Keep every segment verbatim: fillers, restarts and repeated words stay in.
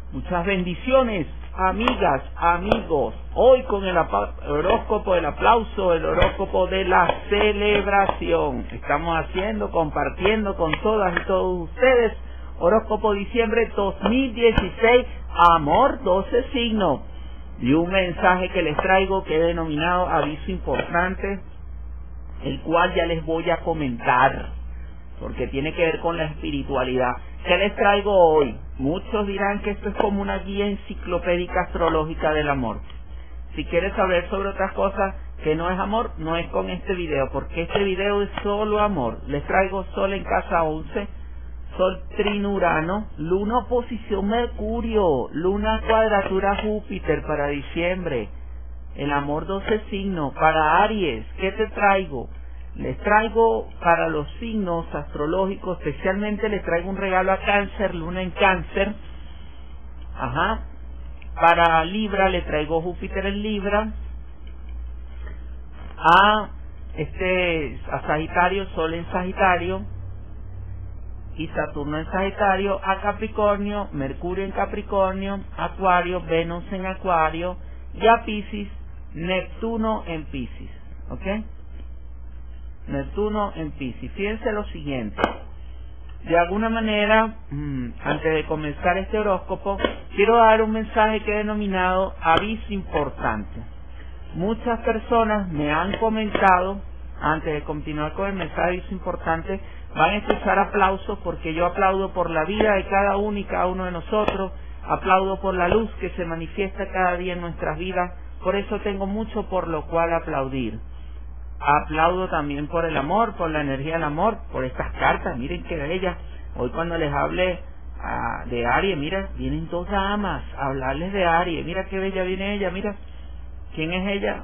Muchas bendiciones, amigas, amigos. Hoy con el horóscopo del aplauso, el horóscopo de la celebración. Estamos haciendo, compartiendo con todas y todos ustedes, horóscopo diciembre dos mil dieciséis, amor, doce signos. Y un mensaje que les traigo que he denominado aviso importante, el cual ya les voy a comentar, porque tiene que ver con la espiritualidad. ¿Qué les traigo hoy? Muchos dirán que esto es como una guía enciclopédica astrológica del amor. Si quieres saber sobre otras cosas que no es amor, no es con este video, porque este video es solo amor. Les traigo Sol en casa once, Sol trinurano, Luna oposición Mercurio, Luna cuadratura Júpiter para diciembre, el amor doce signos. Para Aries, ¿qué te traigo? Les traigo para los signos astrológicos, especialmente les traigo un regalo a Cáncer, Luna en Cáncer. Ajá. Para Libra le traigo Júpiter en Libra. A este a Sagitario, Sol en Sagitario y Saturno en Sagitario. A Capricornio, Mercurio en Capricornio. Acuario, Venus en Acuario. Y a Piscis, Neptuno en Piscis. ¿Ok? Neptuno en Piscis. Fíjense lo siguiente. De alguna manera, mmm, antes de comenzar este horóscopo, quiero dar un mensaje que he denominado aviso importante. Muchas personas me han comentado, antes de continuar con el mensaje aviso importante, van a escuchar aplausos porque yo aplaudo por la vida de cada uno y cada uno de nosotros, aplaudo por la luz que se manifiesta cada día en nuestras vidas, por eso tengo mucho por lo cual aplaudir. Aplaudo también por el amor, por la energía del amor, por estas cartas. Miren qué bellas. Hoy cuando les hable uh, de Aries, mira, vienen dos damas a hablarles de Aries. Mira qué bella viene ella, mira. ¿Quién es ella?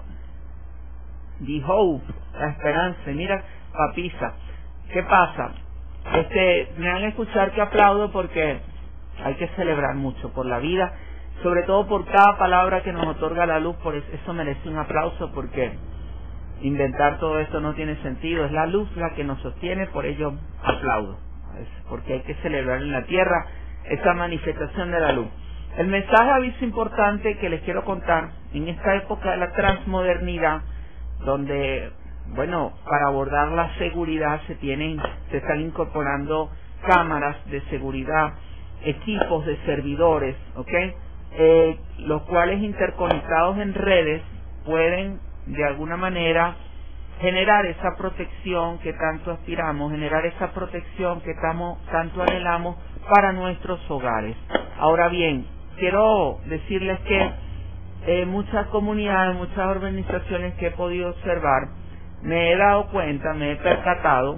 The Hope, la esperanza. Mira, Papisa. ¿Qué pasa? Este, me van a escuchar que aplaudo porque hay que celebrar mucho por la vida, sobre todo por cada palabra que nos otorga la luz. Por eso, eso merece un aplauso, porque inventar todo esto no tiene sentido. Es la luz la que nos sostiene, por ello aplaudo. Es porque hay que celebrar en la tierra esa manifestación de la luz. El mensaje aviso importante que les quiero contar en esta época de la transmodernidad, donde, bueno, para abordar la seguridad se tienen, se están incorporando cámaras de seguridad, equipos de servidores, ¿ok? Eh, los cuales interconectados en redes pueden de alguna manera generar esa protección que tanto aspiramos, generar esa protección que tamo, tanto anhelamos para nuestros hogares. Ahora bien, quiero decirles que eh, muchas comunidades, muchas organizaciones que he podido observar, me he dado cuenta, me he percatado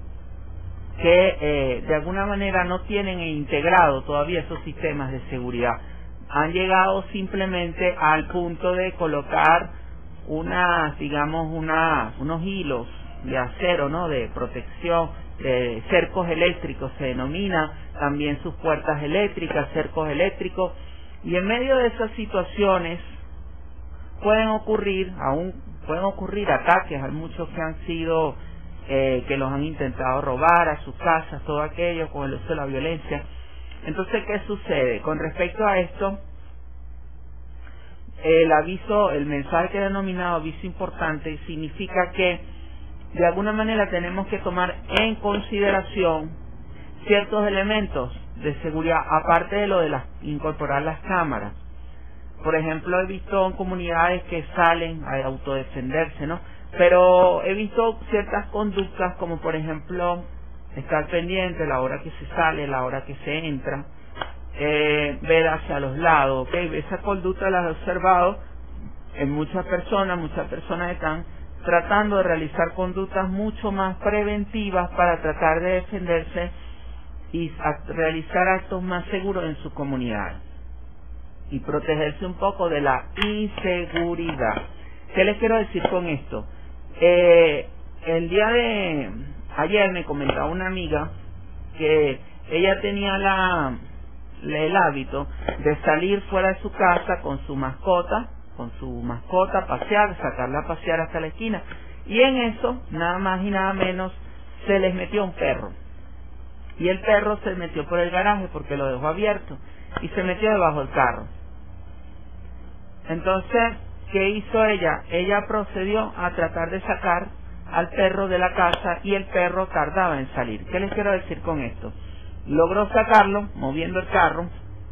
que eh, de alguna manera no tienen integrado todavía esos sistemas de seguridad. Han llegado simplemente al punto de colocar unas, digamos, una, unos hilos de acero, ¿no?, de protección, de cercos eléctricos, se denomina, también sus puertas eléctricas, cercos eléctricos, y en medio de esas situaciones pueden ocurrir, aún pueden ocurrir ataques. Hay muchos que han sido, eh, que los han intentado robar a sus casas, todo aquello con el uso de la violencia. Entonces, ¿qué sucede? Con respecto a esto, el aviso, el mensaje que he denominado aviso importante, significa que de alguna manera tenemos que tomar en consideración ciertos elementos de seguridad, aparte de lo de las, incorporar las cámaras. Por ejemplo, he visto en comunidades que salen a autodefenderse, ¿no? Pero he visto ciertas conductas, como por ejemplo estar pendiente la hora que se sale, la hora que se entra, Eh, ver hacia los lados, ¿ok? Esa conducta la he observado en muchas personas. Muchas personas están tratando de realizar conductas mucho más preventivas para tratar de defenderse y realizar actos más seguros en su comunidad y protegerse un poco de la inseguridad. ¿Qué les quiero decir con esto? Eh, el día de ayer me comentaba una amiga que ella tenía la el hábito de salir fuera de su casa con su mascota, con su mascota, pasear, sacarla a pasear hasta la esquina, y en eso, nada más y nada menos, se les metió un perro, y el perro se metió por el garaje porque lo dejó abierto, y se metió debajo del carro. Entonces, ¿qué hizo ella? Ella procedió a tratar de sacar al perro de la casa y el perro tardaba en salir. ¿Qué les quiero decir con esto? Logró sacarlo moviendo el carro,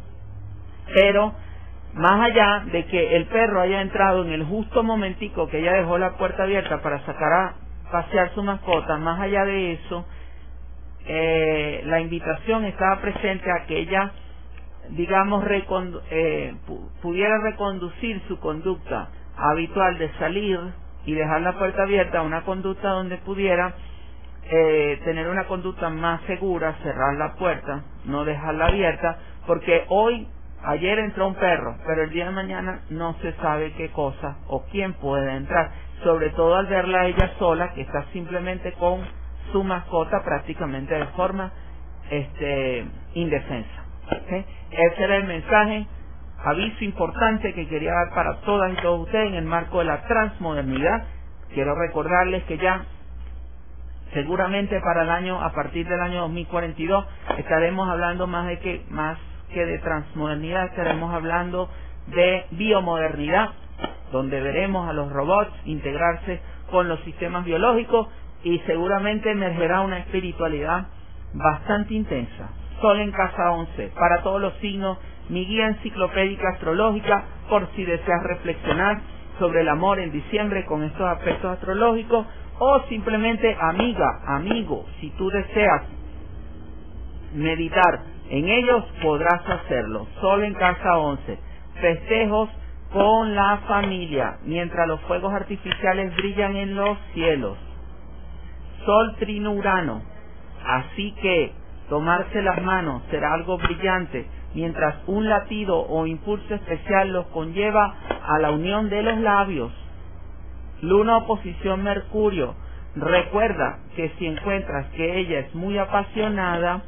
pero más allá de que el perro haya entrado en el justo momentico que ella dejó la puerta abierta para sacar a pasear su mascota, más allá de eso, eh, la invitación estaba presente a que ella, digamos, recondu eh, pudiera reconducir su conducta habitual de salir y dejar la puerta abierta a una conducta donde pudiera eh, tener una conducta más segura, cerrar la puerta, no dejarla abierta, porque hoy, ayer entró un perro, pero el día de mañana no se sabe qué cosa o quién puede entrar, sobre todo al verla ella sola, que está simplemente con su mascota prácticamente de forma este, indefensa. ¿Okay? Ese era el mensaje, aviso importante que quería dar para todas y todos ustedes en el marco de la transmodernidad. Quiero recordarles que ya seguramente para el año, a partir del año dos mil cuarenta y dos, estaremos hablando más de que más que de transmodernidad, estaremos hablando de biomodernidad, donde veremos a los robots integrarse con los sistemas biológicos y seguramente emergerá una espiritualidad bastante intensa. Sol en casa once, para todos los signos, mi guía enciclopédica astrológica, por si deseas reflexionar sobre el amor en diciembre con estos aspectos astrológicos, o simplemente, amiga, amigo, si tú deseas meditar en ellos, podrás hacerlo. Sol en casa once, festejos con la familia, mientras los fuegos artificiales brillan en los cielos. Sol trino Urano, así que tomarse las manos será algo brillante, mientras un latido o impulso especial los conlleva a la unión de los labios. Luna oposición Mercurio, recuerda que si encuentras que ella es muy apasionada,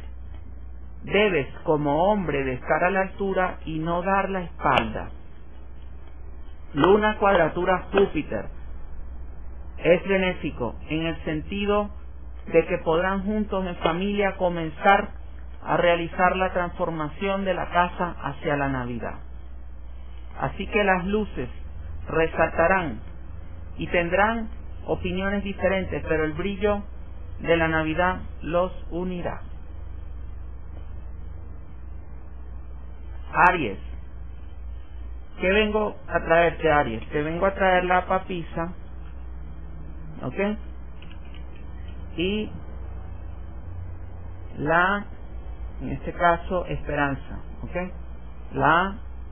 debes como hombre de estar a la altura y no dar la espalda. Luna cuadratura Júpiter, es benéfico en el sentido de que podrán juntos en familia comenzar a realizar la transformación de la casa hacia la Navidad. Así que las luces resaltarán y tendrán opiniones diferentes, pero el brillo de la Navidad los unirá. Aries, ¿qué vengo a traerte, Aries? Te vengo a traer la papisa, ¿ok? Y la, en este caso, esperanza, ¿ok? La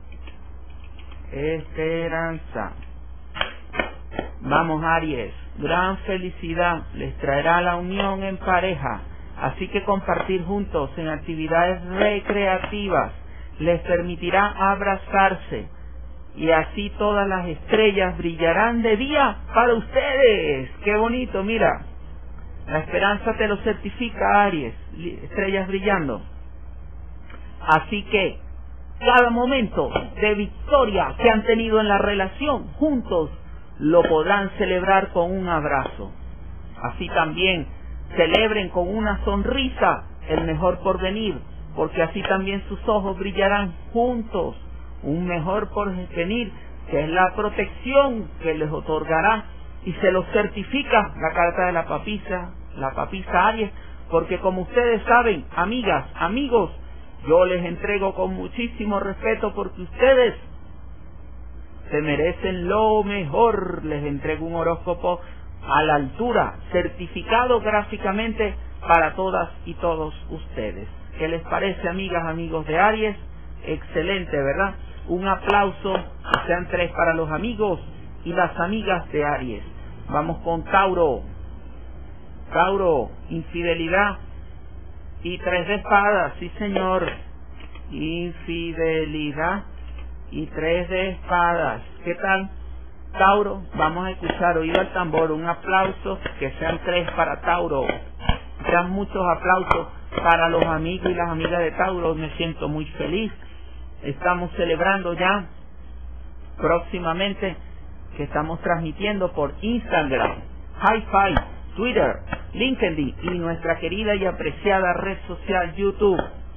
esperanza. Vamos, Aries, gran felicidad les traerá la unión en pareja, así que compartir juntos en actividades recreativas les permitirá abrazarse y así todas las estrellas brillarán de día para ustedes. ¡Qué bonito! Mira, la esperanza te lo certifica, Aries, estrellas brillando. Así que cada momento de victoria que han tenido en la relación juntos lo podrán celebrar con un abrazo. Así también celebren con una sonrisa el mejor porvenir, porque así también sus ojos brillarán juntos un mejor porvenir, que es la protección que les otorgará y se lo certifica la carta de la papisa, la papisa Aries, porque como ustedes saben, amigas, amigos, yo les entrego con muchísimo respeto porque ustedes se merecen lo mejor. Les entrego un horóscopo a la altura, certificado gráficamente para todas y todos ustedes. ¿Qué les parece, amigas, amigos de Aries? Excelente, ¿verdad? Un aplauso, que sean tres para los amigos y las amigas de Aries. Vamos con Tauro. Tauro, infidelidad y tres de espadas, sí señor. Infidelidad y tres de espadas. ¿Qué tal, Tauro? Vamos a escuchar, oído al tambor, un aplauso, que sean tres para Tauro. Sean muchos aplausos para los amigos y las amigas de Tauro. Me siento muy feliz. Estamos celebrando ya próximamente que estamos transmitiendo por Instagram, Hi-Fi, Twitter, LinkedIn y nuestra querida y apreciada red social YouTube.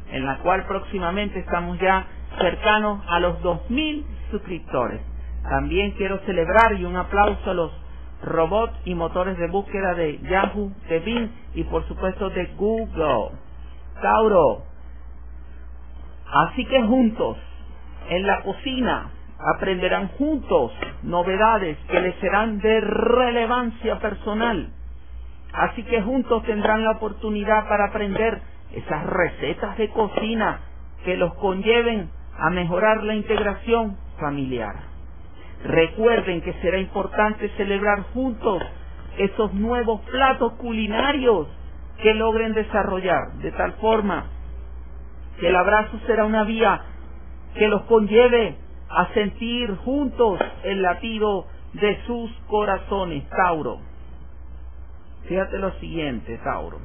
en la cual próximamente estamos ya cercanos a los dos mil suscriptores. También quiero celebrar y un aplauso a los robots y motores de búsqueda de Yahoo, de Bing y por supuesto de Google. Tauro, así que juntos en la cocina aprenderán juntos novedades que les serán de relevancia personal. Así que juntos tendrán la oportunidad para aprender esas recetas de cocina que los conlleven a mejorar la integración familiar. Recuerden que será importante celebrar juntos esos nuevos platos culinarios que logren desarrollar, de tal forma que el abrazo será una vía que los conlleve a sentir juntos el latido de sus corazones. Tauro, fíjate lo siguiente, Tauro.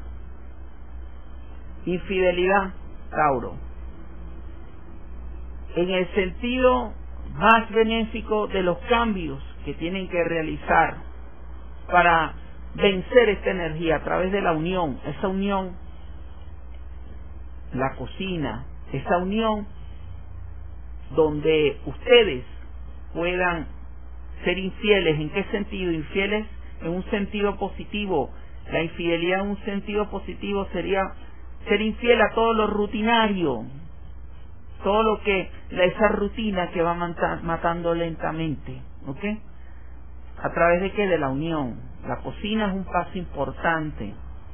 Infidelidad, Tauro, en el sentido más benéfico de los cambios que tienen que realizar para vencer esta energía a través de la unión, esa unión, la cocina, esa unión donde ustedes puedan ser infieles. ¿En qué sentido? Infieles en un sentido positivo. La infidelidad en un sentido positivo sería ser infiel a todo lo rutinario, todo lo que, esa rutina que va matando lentamente, ¿ok? ¿A través de qué? De la unión. La cocina es un paso importante,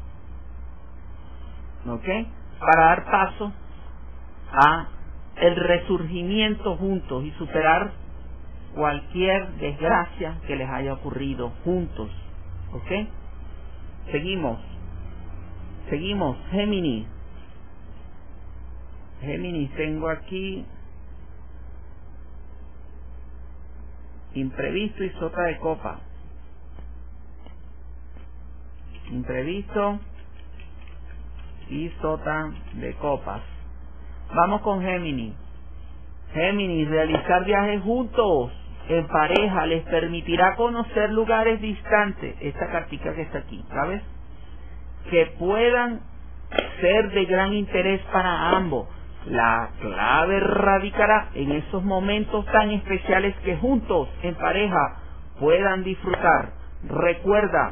¿ok? Para dar paso a el resurgimiento juntos y superar cualquier desgracia que les haya ocurrido juntos, ¿ok? Seguimos, seguimos, Géminis. Géminis, tengo aquí imprevisto y sota de copa. Imprevisto y sota de copas. Vamos con Géminis. Géminis, realizar viajes juntos en pareja les permitirá conocer lugares distantes. Esta cartica que está aquí, ¿sabes? Que puedan ser de gran interés para ambos. La clave radicará en esos momentos tan especiales que juntos en pareja puedan disfrutar. Recuerda,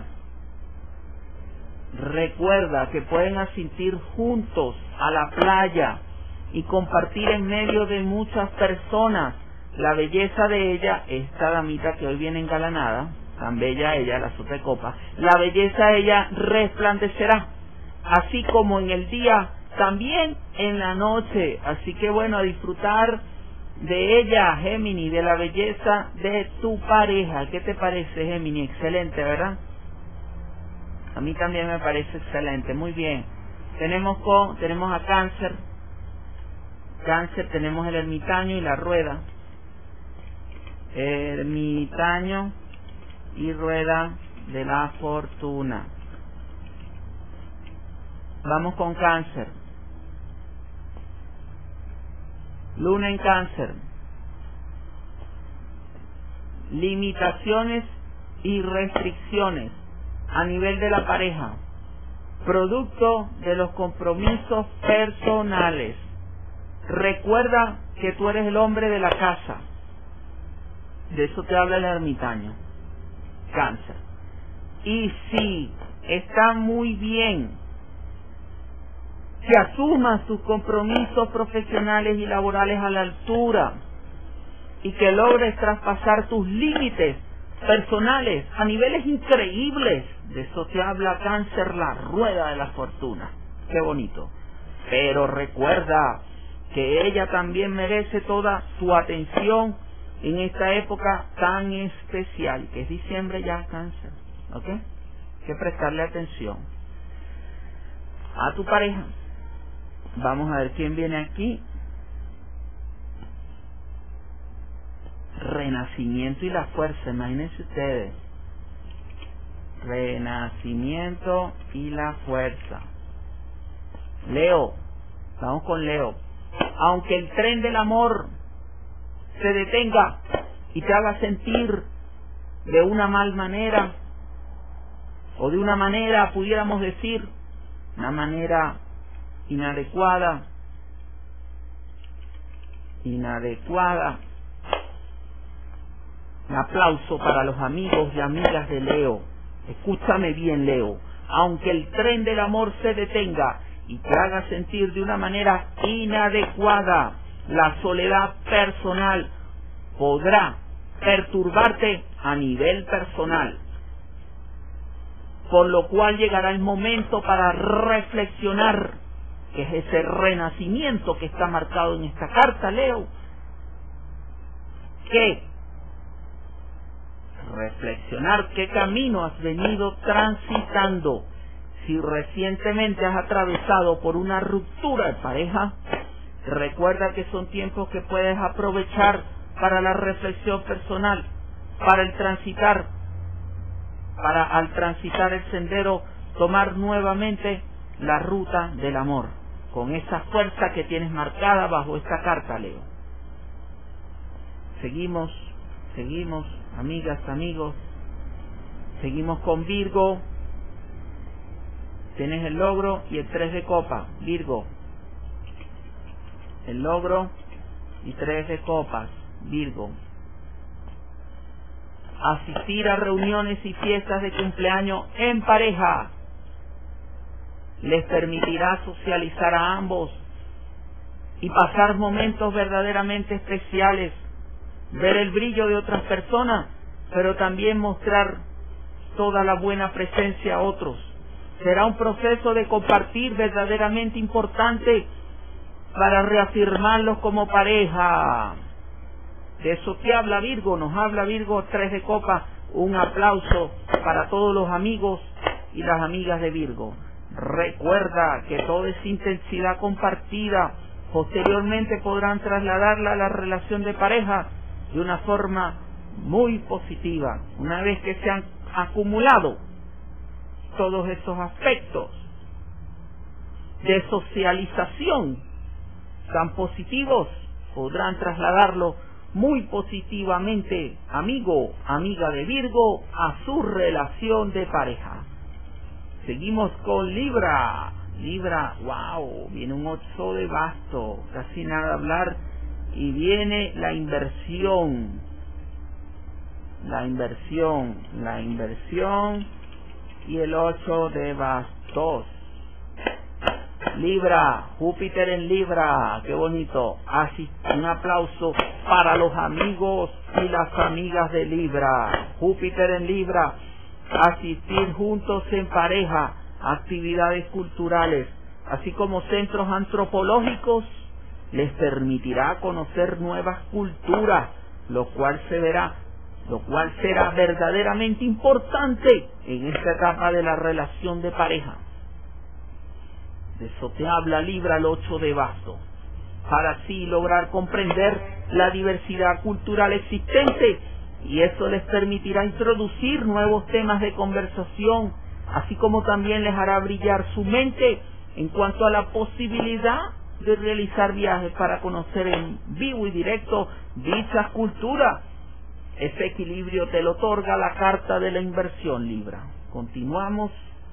recuerda que pueden asistir juntos a la playa y compartir en medio de muchas personas. La belleza de ella, esta damita que hoy viene engalanada, tan bella ella, la sota de copa, la belleza de ella resplandecerá, así como en el día, también en la noche. Así que bueno, a disfrutar de ella, Géminis, de la belleza de tu pareja. ¿Qué te parece, Géminis? Excelente, ¿verdad? A mí también me parece excelente. Muy bien. Tenemos con, tenemos a Cáncer. Cáncer, tenemos el ermitaño y la rueda. Ermitaño y rueda de la fortuna. Vamos con Cáncer. Luna en Cáncer. Limitaciones y restricciones a nivel de la pareja, producto de los compromisos personales. Recuerda que tú eres el hombre de la casa. De eso te habla el ermitaño. Cáncer. Y sí, está muy bien que asumas tus compromisos profesionales y laborales a la altura y que logres traspasar tus límites personales a niveles increíbles. De eso te habla Cáncer, la rueda de la fortuna. Qué bonito. Pero recuerda que ella también merece toda tu atención en esta época tan especial, que es diciembre ya, Cáncer. ¿Ok? Hay que prestarle atención a tu pareja. Vamos a ver quién viene aquí. Renacimiento y la fuerza, imagínense ustedes. Renacimiento y la fuerza. Leo, vamos con Leo. Aunque el tren del amor se detenga y te haga sentir de una mal manera, o de una manera, pudiéramos decir, una manera inadecuada, inadecuada. Un aplauso para los amigos y amigas de Leo. Escúchame bien, Leo. Aunque el tren del amor se detenga y te haga sentir de una manera inadecuada, la soledad personal podrá perturbarte a nivel personal, por lo cual llegará el momento para reflexionar, que es ese renacimiento que está marcado en esta carta, Leo, que reflexionar qué camino has venido transitando. Si recientemente has atravesado por una ruptura de pareja, recuerda que son tiempos que puedes aprovechar para la reflexión personal, para el transitar, para al transitar el sendero, tomar nuevamente la ruta del amor, con esa fuerza que tienes marcada bajo esta carta, Leo. Seguimos, seguimos, amigas, amigos, seguimos con Virgo. Tienes el logro y el tres de copa, Virgo. El logro y tres de copas, Virgo. Asistir a reuniones y fiestas de cumpleaños en pareja les permitirá socializar a ambos y pasar momentos verdaderamente especiales, ver el brillo de otras personas, pero también mostrar toda la buena presencia a otros. Será un proceso de compartir verdaderamente importante para reafirmarlos como pareja. De eso te habla Virgo, nos habla Virgo, tres de copa. Un aplauso para todos los amigos y las amigas de Virgo. Recuerda que toda esa intensidad compartida posteriormente podrán trasladarla a la relación de pareja de una forma muy positiva, una vez que se han acumulado todos esos aspectos de socialización tan positivos, podrán trasladarlo muy positivamente, amigo, amiga de Virgo, a su relación de pareja. Seguimos con Libra. Libra, wow, viene un ocho de basto, casi nada hablar, y viene la inversión, la inversión, la inversión y el ocho de bastos. Libra, Júpiter en Libra, qué bonito. Así, un aplauso para los amigos y las amigas de Libra. Júpiter en Libra, asistir juntos en pareja a actividades culturales, así como centros antropológicos, les permitirá conocer nuevas culturas, lo cual se verá, lo cual será verdaderamente importante en esta etapa de la relación de pareja. De eso te habla Libra, el ocho de bastos, para así lograr comprender la diversidad cultural existente, y eso les permitirá introducir nuevos temas de conversación, así como también les hará brillar su mente en cuanto a la posibilidad de realizar viajes para conocer en vivo y directo dichas culturas. Ese equilibrio te lo otorga la carta de la inversión, Libra. Continuamos.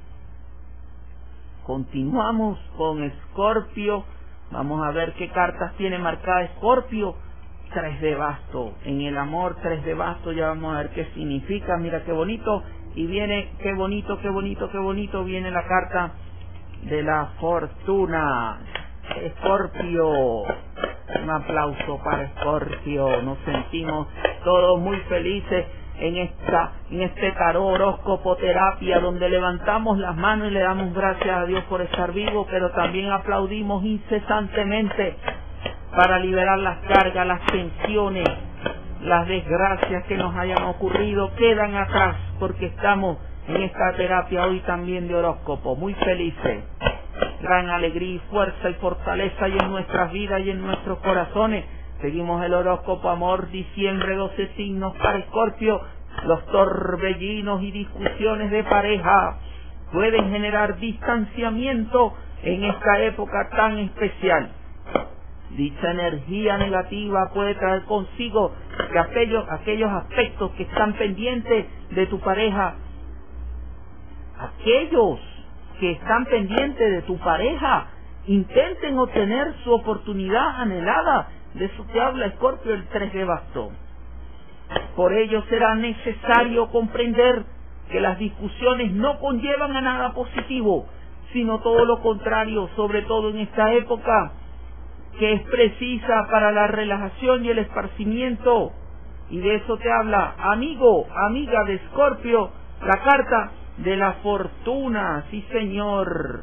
Continuamos con Escorpio. Vamos a ver qué cartas tiene marcada Escorpio. Tres de basto. En el amor, tres de basto. Ya vamos a ver qué significa. Mira qué bonito. Y viene, qué bonito, qué bonito, qué bonito. Viene la carta de la fortuna. Escorpio. Un aplauso para Escorpio. Nos sentimos todos muy felices en esta, en este tarot horóscopo terapia, donde levantamos las manos y le damos gracias a Dios por estar vivo, pero también aplaudimos incesantemente para liberar las cargas, las tensiones, las desgracias que nos hayan ocurrido, quedan atrás, porque estamos en esta terapia hoy también de horóscopo, muy felices. Gran alegría y fuerza y fortaleza y en nuestras vidas y en nuestros corazones. Seguimos el horóscopo amor, diciembre, doce signos para Escorpio. Los torbellinos y discusiones de pareja pueden generar distanciamiento en esta época tan especial. Dicha energía negativa puede traer consigo que aquellos, aquellos aspectos que están pendientes de tu pareja, aquellos que están pendientes de tu pareja, intenten obtener su oportunidad anhelada De eso te habla, Escorpio, el tres de bastón. Por ello será necesario comprender que las discusiones no conllevan a nada positivo, sino todo lo contrario, sobre todo en esta época, que es precisa para la relajación y el esparcimiento. Y de eso te habla, amigo, amiga de Escorpio, la carta de la fortuna, sí señor.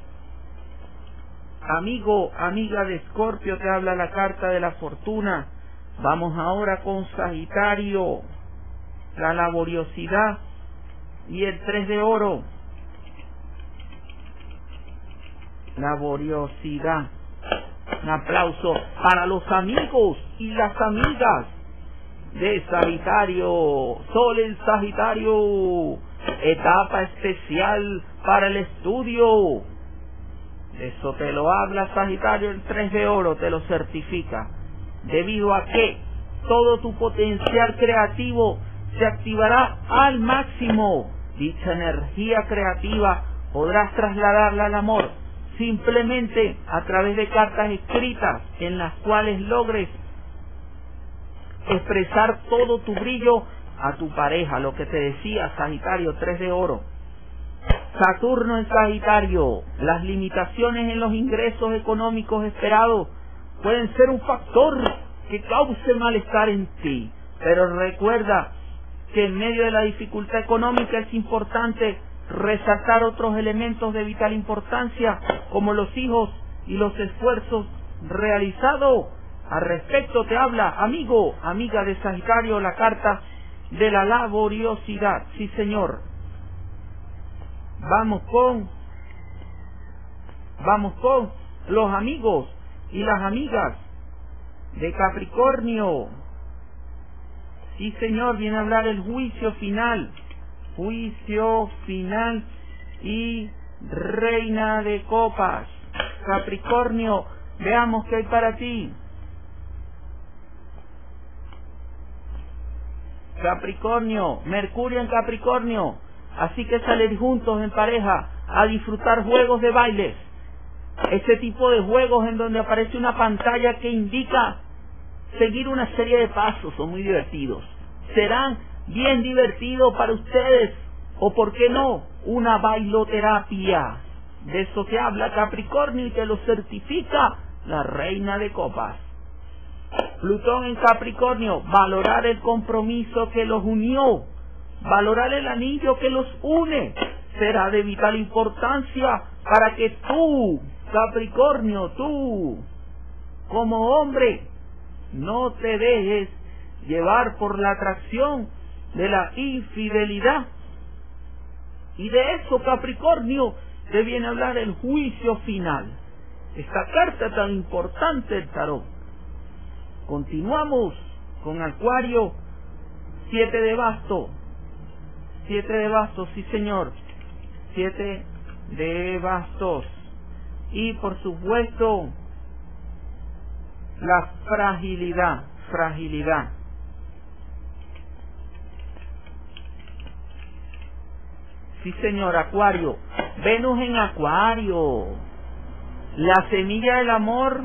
Amigo, amiga de Escorpio, te habla la carta de la fortuna. Vamos ahora con Sagitario, la laboriosidad y el tres de oro. Laboriosidad. Un aplauso para los amigos y las amigas de Sagitario. Sol en Sagitario, etapa especial para el estudio. Eso te lo habla Sagitario, el tres de oro te lo certifica. Debido a que todo tu potencial creativo se activará al máximo. Dicha energía creativa podrás trasladarla al amor simplemente a través de cartas escritas en las cuales logres expresar todo tu brillo a tu pareja. Lo que te decía Sagitario, tres de oro. Saturno en Sagitario, las limitaciones en los ingresos económicos esperados pueden ser un factor que cause malestar en ti, pero recuerda que en medio de la dificultad económica es importante resaltar otros elementos de vital importancia, como los hijos y los esfuerzos realizados. Al respecto te habla, amigo, amiga de Sagitario, la carta de la laboriosidad. Sí, señor. Vamos con, vamos con los amigos y las amigas de Capricornio. Sí, señor, viene a hablar el juicio final. Juicio final y reina de copas. Capricornio, veamos qué hay para ti. Capricornio, Mercurio en Capricornio, así que salir juntos en pareja a disfrutar juegos de bailes. Ese tipo de juegos en donde aparece una pantalla que indica seguir una serie de pasos, son muy divertidos. Serán bien divertidos para ustedes, o por qué no, una bailoterapia. De eso se habla Capricornio y te lo certifica la reina de copas. Plutón en Capricornio, valorar el compromiso que los unió, valorar el anillo que los une, será de vital importancia para que tú, Capricornio, tú, como hombre, no te dejes llevar por la atracción de la infidelidad. Y de eso, Capricornio, te viene a hablar el juicio final. Esta carta tan importante del tarot. Continuamos con Acuario, siete de bastos. Siete de bastos, sí señor. Siete de bastos. Y por supuesto, la fragilidad, fragilidad. Sí señor, Acuario. Venus en Acuario. La semilla del amor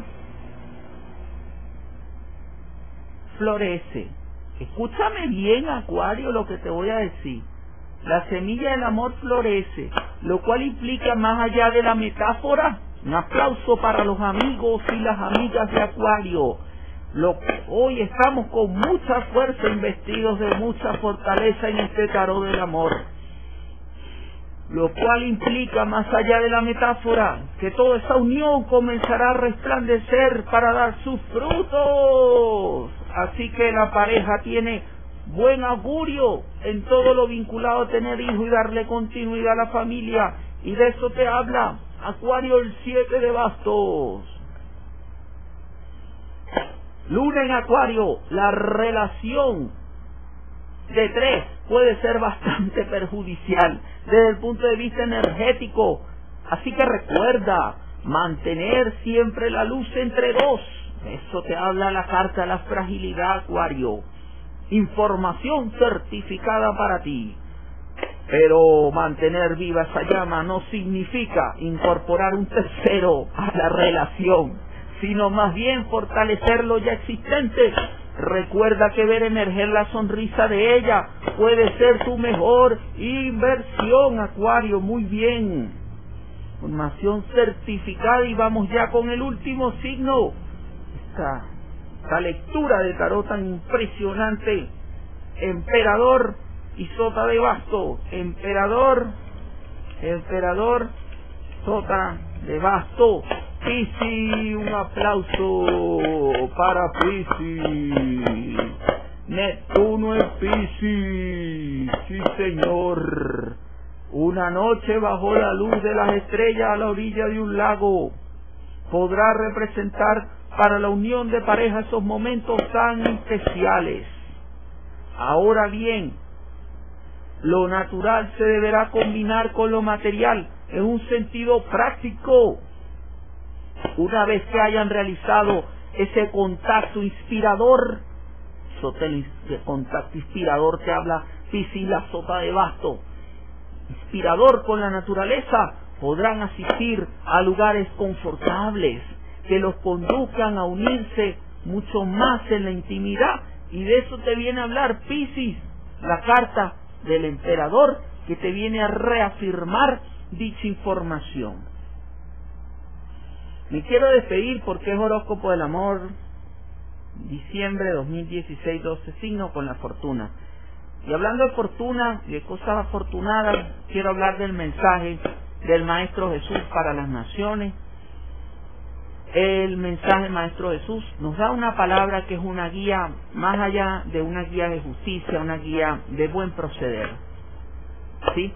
florece. Escúchame bien, Acuario, lo que te voy a decir. La semilla del amor florece, lo cual implica, más allá de la metáfora, un aplauso para los amigos y las amigas de Acuario. Lo, hoy estamos con mucha fuerza, investidos de mucha fortaleza en este tarot del amor. Lo cual implica, más allá de la metáfora, que toda esa unión comenzará a resplandecer para dar sus frutos. Así que la pareja tiene buen augurio en todo lo vinculado a tener hijos y darle continuidad a la familia. Y de eso te habla Acuario, el siete de bastos. Luna en Acuario, la relación de tres puede ser bastante perjudicial desde el punto de vista energético. Así que recuerda mantener siempre la luz entre dos. Eso te habla la carta de la fragilidad, Acuario. Información certificada para ti. Pero mantener viva esa llama no significa incorporar un tercero a la relación. sino más bien fortalecer lo ya existente. Recuerda que ver emerger la sonrisa de ella puede ser tu mejor inversión, Acuario. Muy bien. Formación certificada y vamos ya con el último signo. Esta, esta lectura de tarot tan impresionante. Emperador y Sota de Basto. Emperador, Emperador, Sota de Basto. Piscis, un aplauso para Piscis. Neptuno en Piscis, sí señor. Una noche bajo la luz de las estrellas a la orilla de un lago podrá representar para la unión de pareja esos momentos tan especiales. Ahora bien, lo natural se deberá combinar con lo material en un sentido práctico. Una vez que hayan realizado ese contacto inspirador, el contacto inspirador que habla Piscis, la Sota de Basto, inspirador con la naturaleza, podrán asistir a lugares confortables que los conduzcan a unirse mucho más en la intimidad. Y de eso te viene a hablar Piscis, la carta del emperador, que te viene a reafirmar dicha información. Me quiero despedir porque es horóscopo del amor, diciembre dos mil dieciséis, doce signos con la fortuna. Y hablando de fortuna y de cosas afortunadas, quiero hablar del mensaje del Maestro Jesús para las naciones. El mensaje Maestro Jesús nos da una palabra que es una guía, más allá de una guía de justicia, una guía de buen proceder. ¿Sí?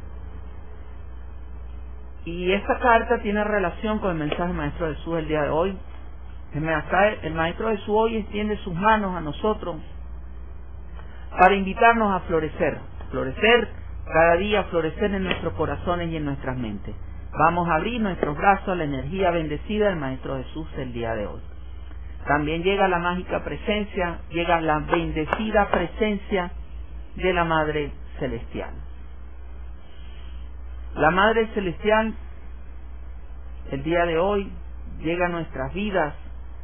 Y esta carta tiene relación con el mensaje Maestro Jesús el día de hoy. El Maestro Jesús hoy extiende sus manos a nosotros para invitarnos a florecer, florecer cada día, florecer en nuestros corazones y en nuestras mentes. Vamos a abrir nuestros brazos a la energía bendecida del Maestro Jesús el día de hoy. También llega la mágica presencia, llega la bendecida presencia de la Madre Celestial. La Madre Celestial el día de hoy llega a nuestras vidas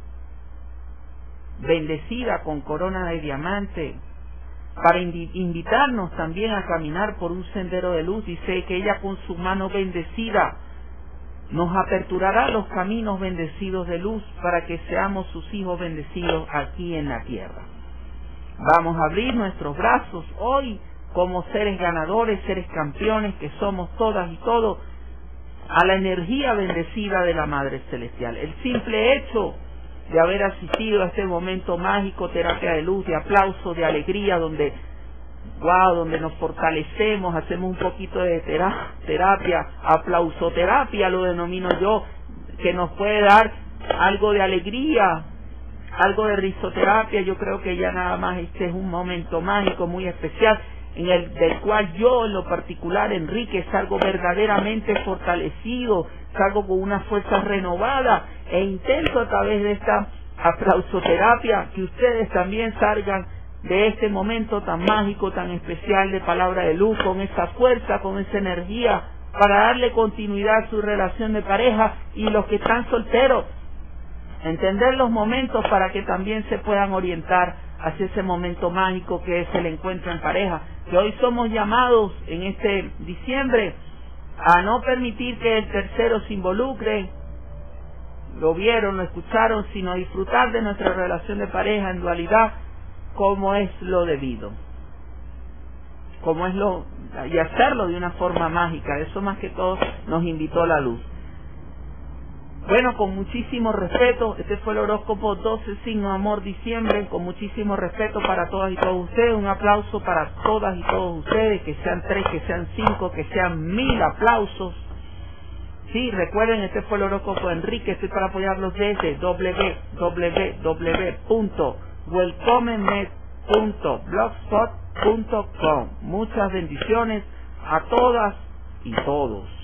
bendecida con corona de diamante, para invitarnos también a caminar por un sendero de luz. Dice que ella con su mano bendecida nos aperturará los caminos bendecidos de luz para que seamos sus hijos bendecidos aquí en la tierra. Vamos a abrir nuestros brazos hoy como seres ganadores, seres campeones que somos todas y todos, a la energía bendecida de la Madre Celestial. El simple hecho de haber asistido a este momento mágico, terapia de luz, de aplauso, de alegría, donde, wow, donde nos fortalecemos, hacemos un poquito de terapia, aplausoterapia lo denomino yo, que nos puede dar algo de alegría, algo de risoterapia. Yo creo que ya nada más este es un momento mágico muy especial, en el del cual yo en lo particular, Enrique, salgo verdaderamente fortalecido, salgo con una fuerza renovada, e intento a través de esta aplausoterapia que ustedes también salgan de este momento tan mágico, tan especial de palabra de luz, con esa fuerza, con esa energía, para darle continuidad a su relación de pareja. Y los que están solteros, entender los momentos para que también se puedan orientar hacia ese momento mágico que es el encuentro en pareja, que hoy somos llamados en este diciembre a no permitir que el tercero se involucre. Lo vieron, lo escucharon, sino disfrutar de nuestra relación de pareja en dualidad como es lo debido, como es lo, y hacerlo de una forma mágica. Eso más que todo nos invitó la luz. Bueno, con muchísimo respeto, este fue el horóscopo doce signos amor diciembre, con muchísimo respeto para todas y todos ustedes. Un aplauso para todas y todos ustedes, que sean tres, que sean cinco, que sean mil aplausos. Sí, recuerden, este fue el horóscopo de Enrique. Estoy para apoyarlos desde w w w punto welcomemed punto blogspot punto com. Muchas bendiciones a todas y todos.